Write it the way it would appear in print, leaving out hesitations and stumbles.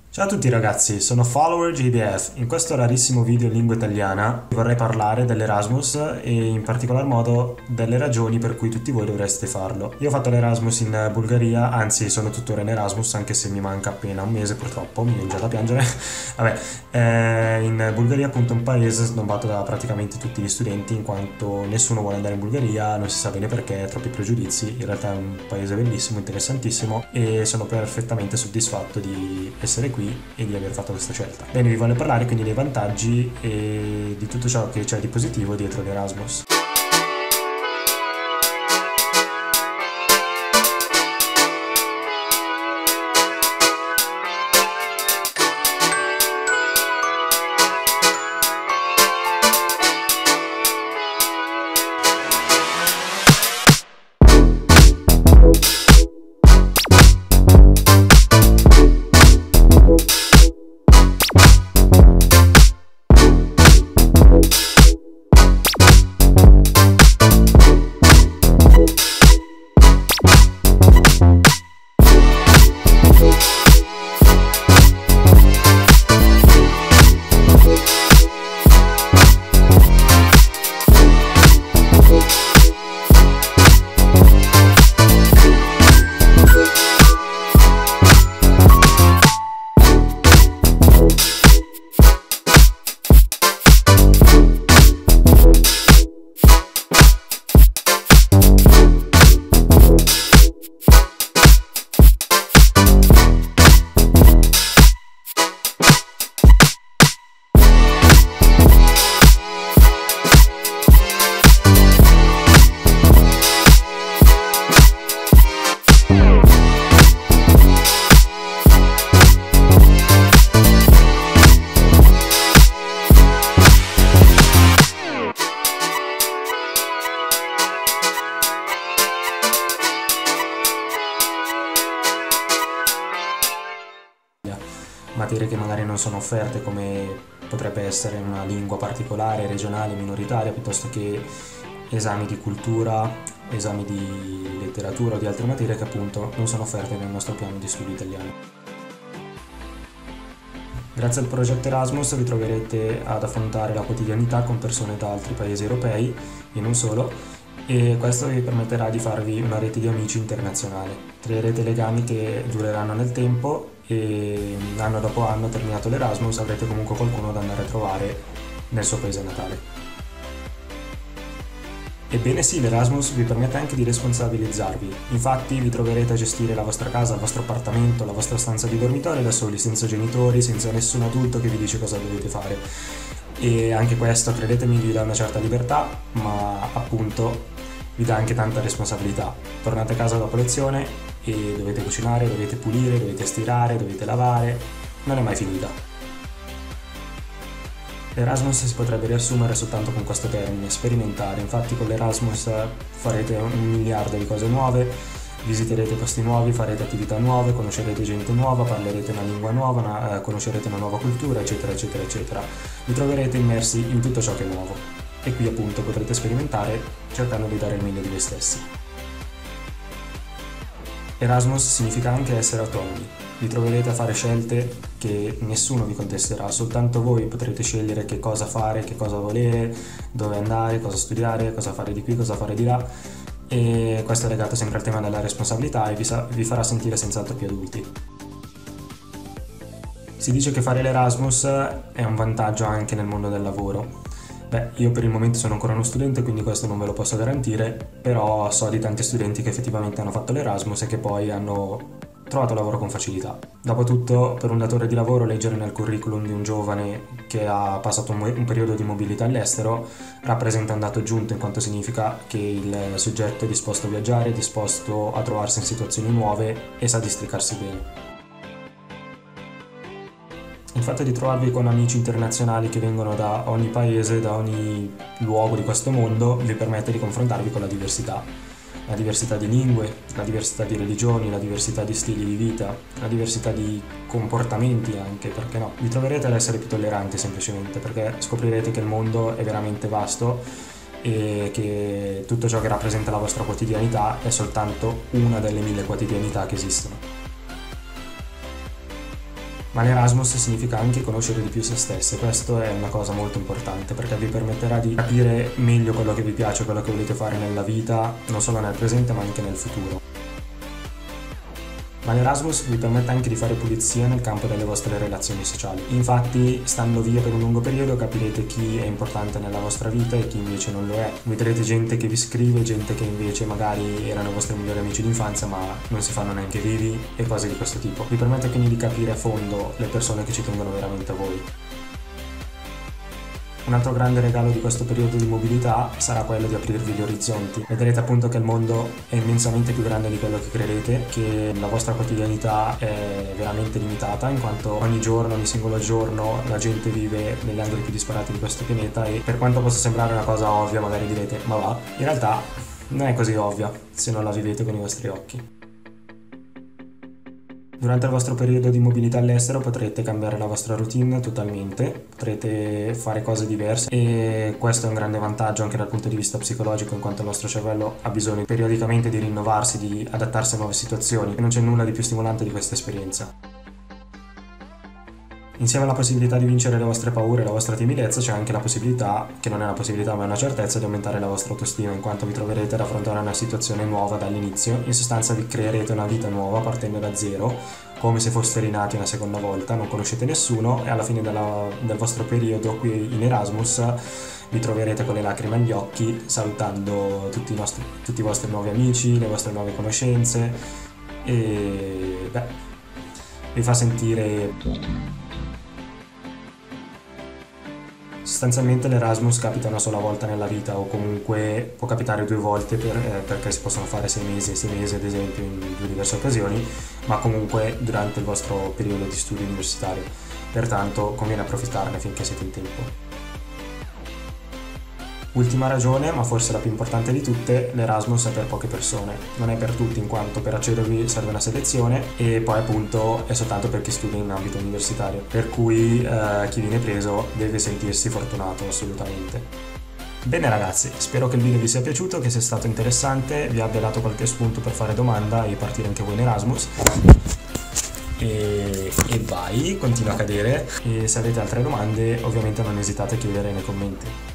Ciao a tutti ragazzi, sono Follower JBF. In questo rarissimo video in lingua italiana vorrei parlare dell'Erasmus e in particolar modo delle ragioni per cui tutti voi dovreste farlo. Io ho fatto l'Erasmus in Bulgaria, anzi sono tuttora in Erasmus anche se mi manca appena un mese purtroppo, mi viene già da piangere. Vabbè, in Bulgaria appunto è un paese snobbato da praticamente tutti gli studenti in quanto nessuno vuole andare in Bulgaria, non si sa bene perché, troppi pregiudizi. In realtà è un paese bellissimo, interessantissimo e sono perfettamente soddisfatto di essere qui e di aver fatto questa scelta. Bene, vi voglio parlare quindi dei vantaggi e di tutto ciò che c'è di positivo dietro l'Erasmus. Materie che magari non sono offerte come potrebbe essere una lingua particolare, regionale, minoritaria, piuttosto che esami di cultura, esami di letteratura o di altre materie che appunto non sono offerte nel nostro piano di studio italiano. Grazie al progetto Erasmus vi troverete ad affrontare la quotidianità con persone da altri paesi europei e non solo, e questo vi permetterà di farvi una rete di amici internazionale. Creerete legami che dureranno nel tempo e anno dopo anno, terminato l'Erasmus, avrete comunque qualcuno da andare a trovare nel suo paese natale. Ebbene sì, l'Erasmus vi permette anche di responsabilizzarvi, infatti vi troverete a gestire la vostra casa, il vostro appartamento, la vostra stanza di dormitorio da soli, senza genitori, senza nessun adulto che vi dice cosa dovete fare. E anche questo, credetemi, vi dà una certa libertà, ma appunto vi dà anche tanta responsabilità. Tornate a casa dopo lezione e dovete cucinare, dovete pulire, dovete stirare, dovete lavare, non è mai finita. L'Erasmus si potrebbe riassumere soltanto con questo termine, sperimentare. Infatti con l'Erasmus farete 1 miliardo di cose nuove, visiterete posti nuovi, farete attività nuove, conoscerete gente nuova, parlerete una lingua nuova, conoscerete una nuova cultura, eccetera, eccetera, eccetera. Vi troverete immersi in tutto ciò che è nuovo e qui appunto potrete sperimentare cercando di dare il meglio di voi stessi. Erasmus significa anche essere autonomi, vi troverete a fare scelte che nessuno vi contesterà, soltanto voi potrete scegliere che cosa fare, che cosa volere, dove andare, cosa studiare, cosa fare di qui, cosa fare di là, e questo è legato sempre al tema della responsabilità e vi farà sentire senz'altro più adulti. Si dice che fare l'Erasmus è un vantaggio anche nel mondo del lavoro. Beh, io per il momento sono ancora uno studente, quindi questo non ve lo posso garantire, però so di tanti studenti che effettivamente hanno fatto l'Erasmus e che poi hanno trovato lavoro con facilità. Dopotutto, per un datore di lavoro, leggere nel curriculum di un giovane che ha passato un periodo di mobilità all'estero rappresenta un dato aggiunto, in quanto significa che il soggetto è disposto a viaggiare, è disposto a trovarsi in situazioni nuove e sa districarsi bene. Il fatto di trovarvi con amici internazionali che vengono da ogni paese, da ogni luogo di questo mondo, vi permette di confrontarvi con la diversità di lingue, la diversità di religioni, la diversità di stili di vita, la diversità di comportamenti anche, perché no? Vi troverete ad essere più tolleranti semplicemente, perché scoprirete che il mondo è veramente vasto e che tutto ciò che rappresenta la vostra quotidianità è soltanto una delle 1000 quotidianità che esistono. Ma l'Erasmus significa anche conoscere di più se stessi, e questo è una cosa molto importante perché vi permetterà di capire meglio quello che vi piace, quello che volete fare nella vita, non solo nel presente ma anche nel futuro. Ma l'Erasmus vi permette anche di fare pulizia nel campo delle vostre relazioni sociali. Infatti, stando via per un lungo periodo, capirete chi è importante nella vostra vita e chi invece non lo è. Vedrete gente che vi scrive, gente che invece magari erano i vostri migliori amici d'infanzia ma non si fanno neanche vivi e cose di questo tipo. Vi permette quindi di capire a fondo le persone che ci tengono veramente a voi. Un altro grande regalo di questo periodo di mobilità sarà quello di aprirvi gli orizzonti. Vedrete appunto che il mondo è immensamente più grande di quello che credete, che la vostra quotidianità è veramente limitata, in quanto ogni giorno, ogni singolo giorno, la gente vive negli angoli più disparati di questo pianeta e per quanto possa sembrare una cosa ovvia, magari direte, ma va, in realtà non è così ovvia se non la vivete con i vostri occhi. Durante il vostro periodo di mobilità all'estero potrete cambiare la vostra routine totalmente, potrete fare cose diverse e questo è un grande vantaggio anche dal punto di vista psicologico, in quanto il vostro cervello ha bisogno periodicamente di rinnovarsi, di adattarsi a nuove situazioni e non c'è nulla di più stimolante di questa esperienza. Insieme alla possibilità di vincere le vostre paure e la vostra timidezza c'è anche la possibilità, che non è una possibilità ma è una certezza, di aumentare la vostra autostima, in quanto vi troverete ad affrontare una situazione nuova dall'inizio. In sostanza vi creerete una vita nuova partendo da zero, come se foste rinati una seconda volta, non conoscete nessuno e alla fine del vostro periodo qui in Erasmus vi troverete con le lacrime agli occhi salutando tutti i vostri nuovi amici, le vostre nuove conoscenze e vi fa sentire... Sostanzialmente l'Erasmus capita una sola volta nella vita o comunque può capitare 2 volte perché si possono fare 6 mesi e 6 mesi ad esempio in 2 diverse occasioni, ma comunque durante il vostro periodo di studio universitario. Pertanto conviene approfittarne finché siete in tempo. Ultima ragione, ma forse la più importante di tutte, l'Erasmus è per poche persone, non è per tutti in quanto per accedervi serve una selezione e poi appunto è soltanto per chi studia in ambito universitario, per cui chi viene preso deve sentirsi fortunato assolutamente. Bene ragazzi, spero che il video vi sia piaciuto, che sia stato interessante, vi abbia dato qualche spunto per fare domanda e partire anche voi in Erasmus. E vai, continua a cadere e se avete altre domande ovviamente non esitate a chiedere nei commenti.